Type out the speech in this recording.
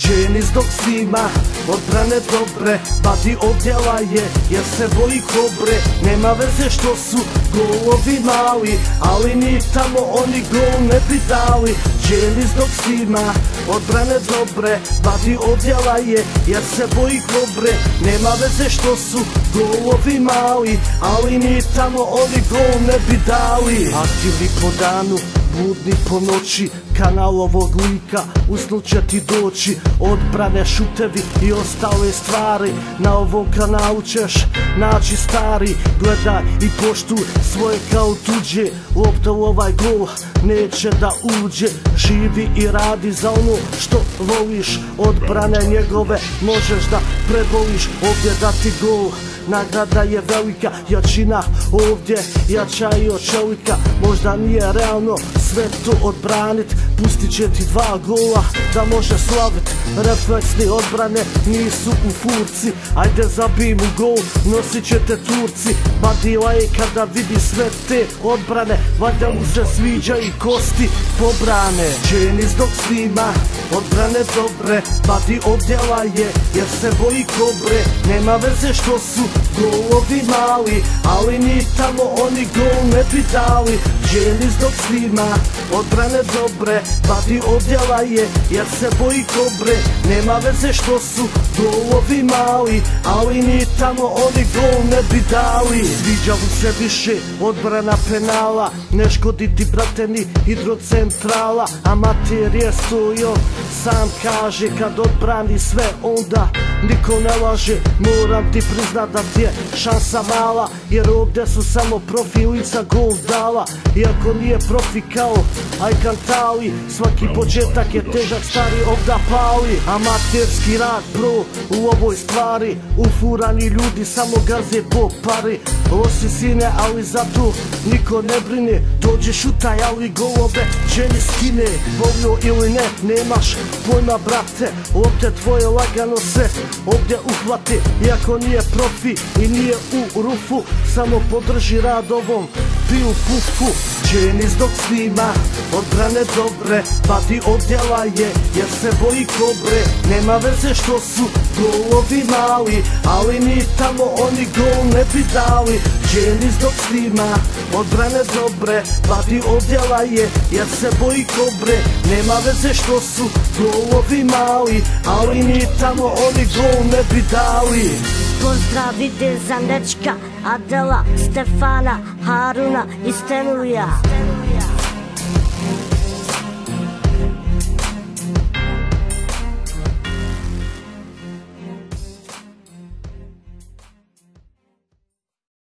Dženis dok snima odbrane dobre, vadi odjela je jer se boji kobre. Nema veze što su golovi mali, ali ni tamo oni gol ne bi dali. Dženis dok snima odbrane dobre, vadi odjela je jer se boji kobre. Nema veze što su golovi mali, ali ni tamo oni gol ne bi dali. Aktivni po danu, budni po noći, kanal ovog lika usnut će ti doći. Odbrane, šutevi i ostale stvari, na ovom kanalu ćeš naći stari. Gledaj i poštuj svoje kao tuđe, lopta u ovaj gol neće da uđe. Živi i radi za ono što voliš, odbrane njegove možeš da preboliš. Ovdje dati gol, nagrada je velika, jačina ovdje jača i od čovjeka. Možda nije realno sve to odbranit, pustit će ti 2 gola da može slavit. Refleksni odbrane nisu u furci, ajde zabij mu gol, nosit će te Turci. Badila je kada vidi sve te odbrane, valjda mu se sviđa i kosti pobrane. Dženis dok snima odbrane dobre, vadi odjela je jer se boji kobre. Nema veze što su golovi mali, ali ni tamo oni gol ne bi dali. Dženis dok snima odbrane dobre, vadi odjela je jer se boji kobre. Nema veze što su golovi mali, ali ni tamo oni gol ne bi dali. Sviđa mu se više odbrana penala, ne škodi ti brate ni hidrocentrala. Amater je stojio, sam kaže kad odbrani sve onda niko ne laže. Moram ti priznat da ti je šansa mala, jer ovdje su samo profi lica gol dala. Iako nije profi kao Ajkantali, svaki početak je težak, stari ovda pali. Amaterski rad pro u ovoj stvari, ufurani ljudi samo gaze po pari. Loši sine, ali zato niko ne brine, dođe šutaj ali golove Dženis skine. Volio ili ne, nemaš pojma brate, ovdje tvoje lagano se ovdje uhvati. Iako nije profi i nije u rufu, samo podrži rad ovom piju pufu. Dženis dok snima odbrane dobre, vadi odjela je jer se boji kobre. Nema veze što su golovi mali, ali ni tamo oni gol ne bi dali. Dženis dok snima odbrane dobre, vadi odjela je jer se boji kobre. Nema veze što su golovi mali, ali ni tamo oni gol ne bi dali. Pozdrav ide za dečka Adela, Stefana, Haruna i Stenulija.